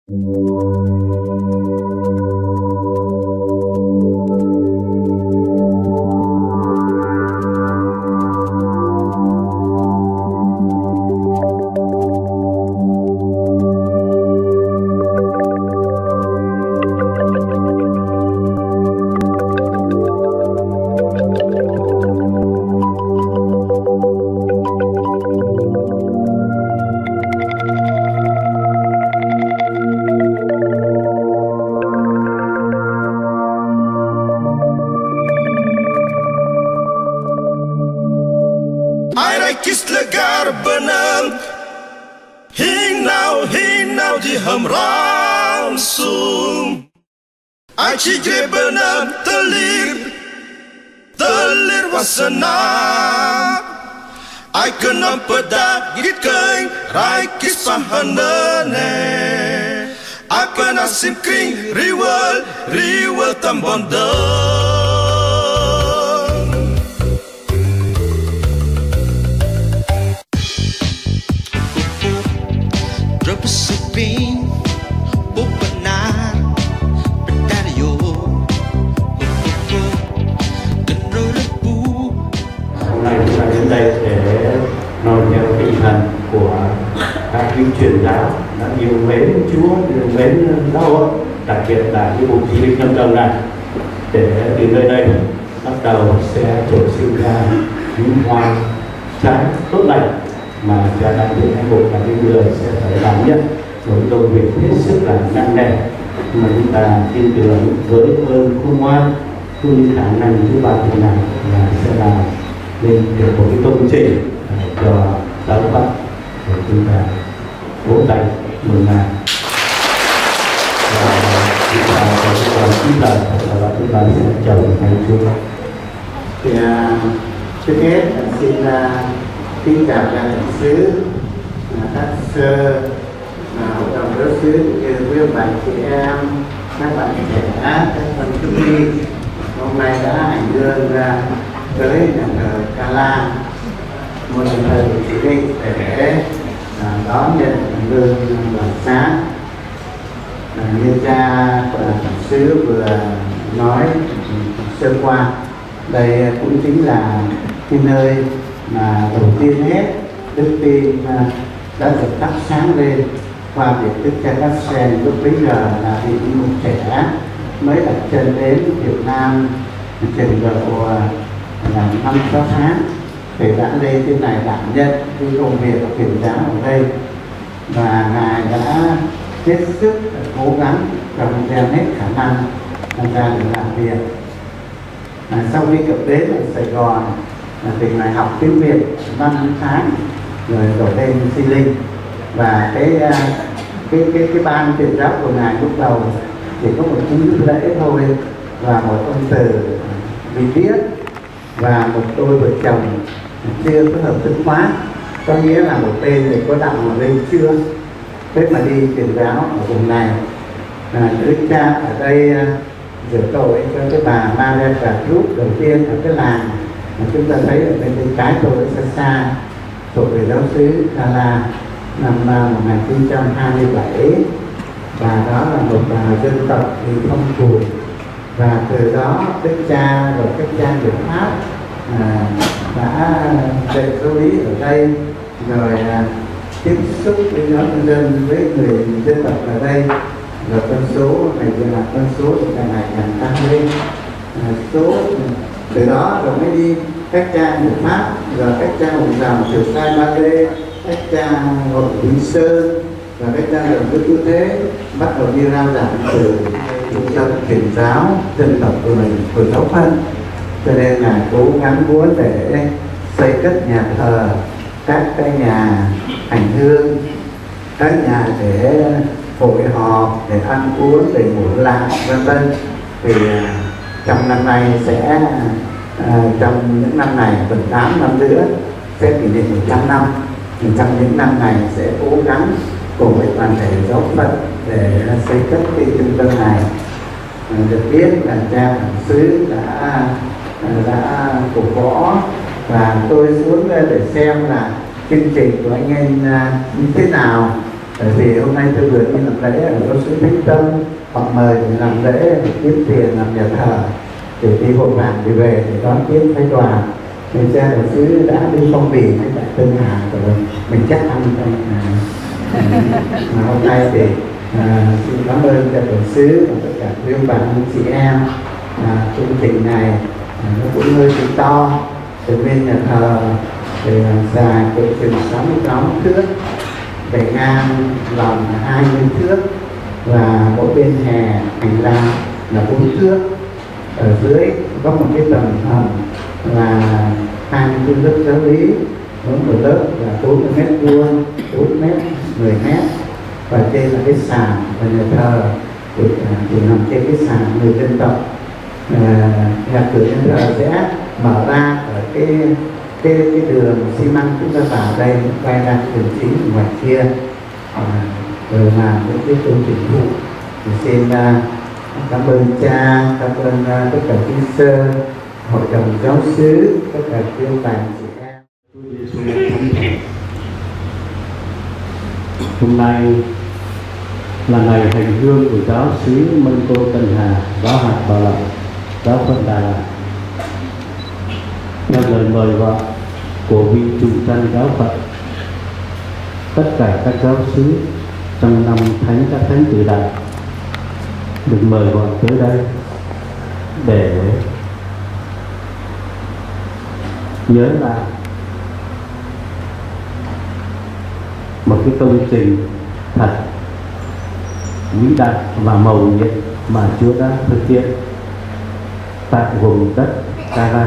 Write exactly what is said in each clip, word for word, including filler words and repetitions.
Achige benam telir telir wasana ai kenam peda git kain rai kis pahanane apa nasim kring riwal riwal tambonda drop suping đây để noi theo tinh thần của các vị truyền giáo đã yêu mến Chúa, yêu mến đâu, đặc biệt là cái vùng di tích Lâm Đồng này, để từ nơi đây bắt đầu sẽ trổ sinh ra những hoa trái tốt lành mà cha đang được hai bộ và những người sẽ phải đảm nhận với công việc hết sức là nặng nề, nhưng mà chúng ta tin tưởng với ơn khôn ngoan cũng như khả năng thứ ba thế này là sẽ làm nên được một cái công trình cho giáo phận để chúng ta vỗ tay mừng ngài và chúng ta có cái còn chín lần và chúng ta sẽ chồng ngày Chúa. Thì trước hết xin kính chào các đại sứ, các sơ, hội đồng giáo sứ cũng như quý ông bà chị em, các bạn trẻ, các bạn thiếu nhi hôm nay đã hành hương ra tới nhà thờ Ca La, một nhà thờ chỉ định để đón nhận lương đoàn sáng. Như cha của sứ vừa nói sơ qua, đây cũng chính là cái nơi mà đầu tiên hết đức tin đã được thắp sáng lên qua việc Đức cha Cassen lúc bấy giờ là vị mục trẻ mới đặt chân đến Việt Nam trình độ là năm sáu tháng thì đã lên trên này đảm nhận cái công việc truyền giáo ở đây, và ngài đã hết sức cố gắng trong đem hết khả năng tham gia để làm việc. À, sau khi cập đến ở Sài Gòn thì ngài học tiếng Việt năm tháng rồi đổi lên Di Linh, và cái cái cái cái ban truyền giáo của ngài lúc đầu chỉ có một nghi lễ thôi và một ông từ vị viết và một đôi vợ chồng chưa có hợp thức hóa, có nghĩa là một tên thì có đặng một bên chưa. Thế mà đi truyền giáo ở vùng này, à, Đức cha ở đây rửa tội cho cái bà Maria Cà Rút đầu tiên ở cái làng mà chúng ta thấy ở bên bên trái tôi xa xa, thuộc về giáo xứ Ca La năm một nghìn chín trăm hai mươi bảy, và đó là một uh, dân tộc thì phong phù, và từ đó Đức cha rồi các cha người Pháp à, đã dạy giáo lý ở đây, rồi à, tiếp xúc với nhóm nhân dân, với người dân tộc ở đây, rồi con số này là con số càng ngày càng tăng lên, à, số từ đó rồi mới đi các cha người Pháp, rồi các cha hồng dòng từ Sai Ba Lê, các cha hội Bình Sơn, và các cha đồng đức như thế bắt đầu đi rao giảng từ trung tâm truyền giáo dân tộc của mình, của giáo phận. Cho nên là cố gắng muốn để xây cất nhà thờ, các cái nhà hành hương, các nhà để hội họp, để ăn uống, để ngủ lại, vân vân. Thì trong năm nay sẽ à, trong những năm này gần tám năm nữa sẽ kỷ niệm một trăm năm. Thì trong những năm này sẽ cố gắng cùng với toàn thể giáo phận để xây cất cái trung tâm này. À, được biết là cha bản xứ đã đã cổ võ, và tôi xuống để xem là chương trình của anh em như thế nào, Bởi vì hôm nay tôi vừa đi làm lễ ở giáo sứ Thích Tâm, họ mời mình làm lễ để kiếm tiền làm nhà thờ, để đi vội vàng đi về để đón tiếp phái đoàn. Nên cha giáo sứ đã đi Phong Bì với tại Tân Hà rồi, mình chắc ăn đây. Mà hôm nay thì à, xin cảm ơn cha giáo sứ và tất cả quý ông bà anh chị em. À, chương trình này à, nó cũng hơi bị to, từ bên nhà thờ thì dài từ chừng sáu mươi sáu thước, bề ngang lòng là hai mươi thước, và mỗi bên hè hành lang là bốn thước. Ở dưới có một cái tầng hầm là hai mươi lớp giáo lý, mỗi một lớp là bốn mươi mét vuông, bốn mét, mười mét, và trên là cái sàn và nhà thờ thì, thì nằm trên cái sàn người dân tộc. À, nhà cửa nhà thờ sẽ mở ra ở cái cái cái đường xi măng chúng ta vào đây, quay ra cái đường chính ngoài kia, à, rồi làm những cái công trình phụ. Thì xin uh, cảm ơn cha, cảm ơn uh, tất cả quý sơ, hội đồng giáo xứ, tất cả quý ông bà chị em. Hôm nay là ngày hành hương của giáo xứ Mân Tô Tân Hà, giáo hạt Bảo Lộc, giáo phận Đà Lạt. Theo lời mời gọi của vị chủ trăn giáo phận, tất cả các giáo xứ trong năm thánh các thánh tử đại được mời gọi tới đây để nhớ lại một cái công trình thật vĩ đại và mầu nhiệm mà Chúa đã thực hiện tại vùng đất Ca-ra.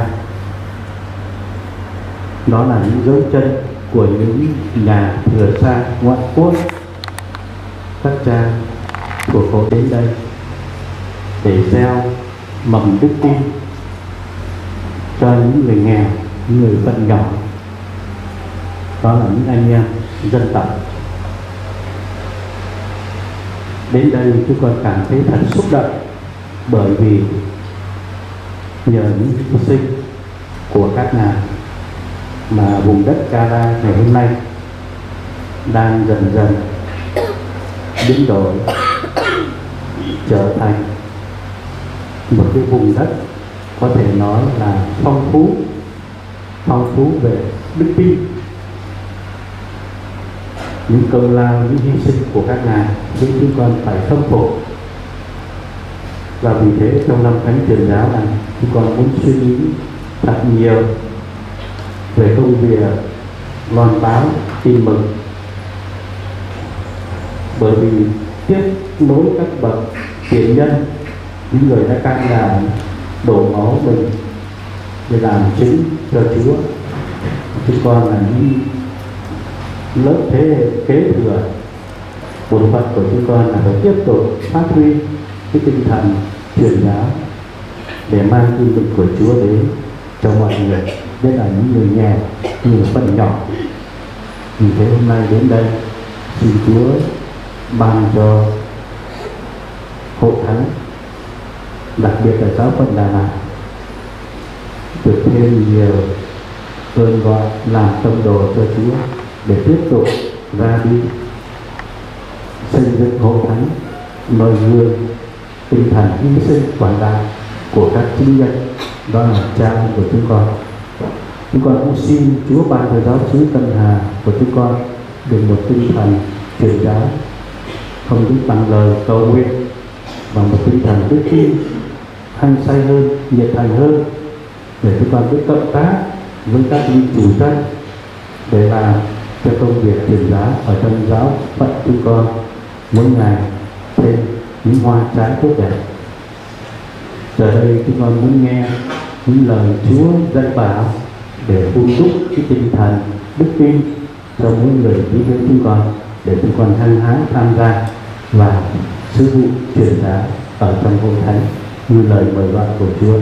Đó là những dấu chân của những nhà thừa xa ngoại quốc, các cha của cô đến đây để gieo mầm đức tin cho những người nghèo, những người phận nhỏ. Đó là những anh em dân tộc. Đến đây chúng con cảm thấy thật xúc động, bởi vì nhờ những hy sinh của các ngài mà vùng đất Ca-ra ngày hôm nay đang dần dần biến đổi trở thành một cái vùng đất có thể nói là phong phú, phong phú về đức tin. Những công lao, những hy sinh của các ngài khiến chúng con phải khâm phục. Và vì thế trong năm thánh truyền giáo này, chúng con muốn suy nghĩ thật nhiều về công việc loan báo tin mừng, bởi vì tiếp nối các bậc tiền nhân, những người đã can đảm đổ máu mình để làm chứng cho Chúa. Chúng con là những lớp thế hệ kế thừa. Bổn phận của chúng con là phải tiếp tục phát huy cái tinh thần truyền giáo để mang tin mừng của Chúa đến cho mọi người, nhất là những người nghèo, những người phận nhỏ. Vì thế hôm nay đến đây xin Chúa ban cho hội thánh, đặc biệt là giáo phận Đà Lạt, được thêm nhiều ơn gọi làm tông đồ cho Chúa để tiếp tục ra đi xây dựng hội thánh noi gương tinh thần hy sinh quảng đại của các chính nhân. Đó là cha của chúng con. Chúng con cũng xin Chúa ban cho giáo xứ Tân Hà của chúng con được một tinh thần truyền giáo không những bằng lời cầu nguyện, và một tinh thần đức tin hăng say hơn, nhiệt thành hơn, để chúng con biết cộng tác với các vị chủ trách để làm cho công việc truyền giáo ở trong giáo phận chúng con mỗi ngày thêm những hoa trái tốt đẹp. Giờ đây chúng con muốn nghe những lời Chúa dạy bảo để phun đúc cái tinh thần đức tin cho mỗi người đi với chúng con, để chúng con hăng hái tham gia vào sứ vụ truyền giáo ở trong hội thánh như lời mời gọi của Chúa.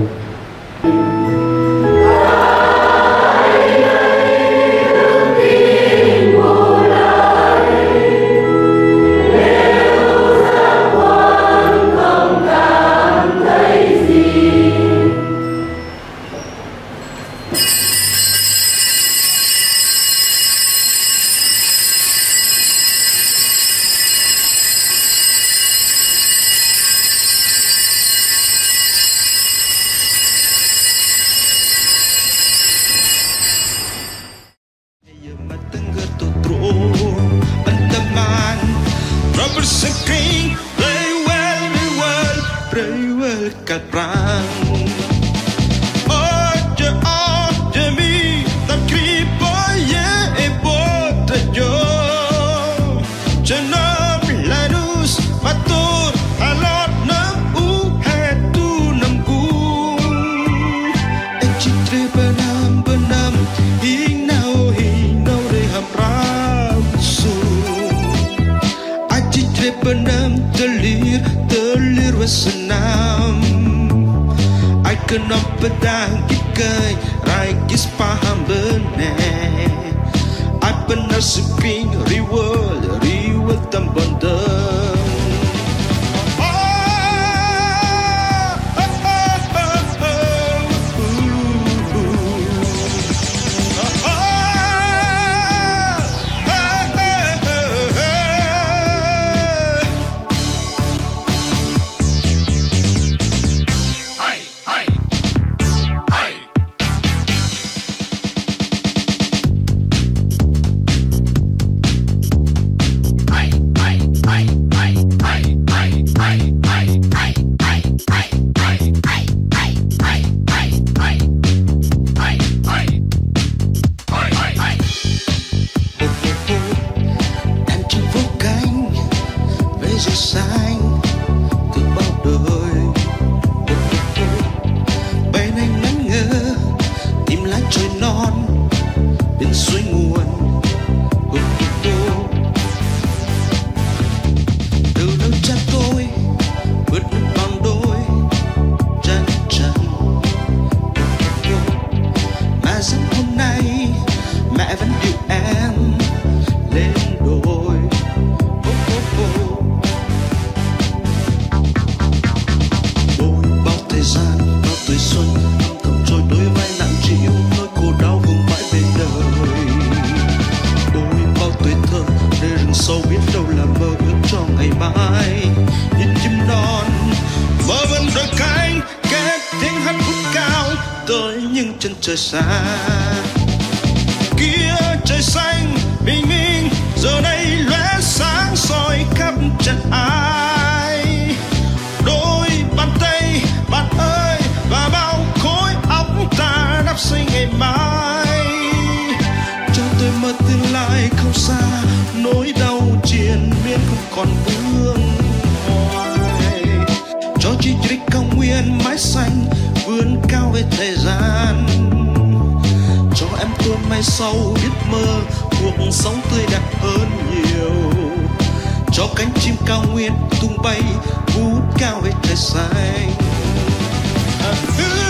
lạc rang. Ôi trời ơi trời mi tan khi bối ye e bối trời yo trời nam la luz matur alot nam u he tu nam gu e chi tre benam benam hing nao hing nao re ham ram su a chi tre benam telir telir wasanam ai kenop pedang kikai rai kis paham bene ai benar seping riwal riwal tambandang. Trời xa kia trời xanh bình minh giờ đây lóe sáng soi khắp chân ai. Đôi bàn tay bạn ơi và bao khối óc ta đắp xây ngày mai. Cho tôi mơ tương lai không xa, nỗi đau triền miên không còn vương hoài. Cho chi trích cao nguyên mái xanh vươn cao về thời gian. Cho em tôi mai sau biết mơ cuộc sống tươi đẹp hơn nhiều. Cho cánh chim cao nguyên tung bay vút cao về trời xanh.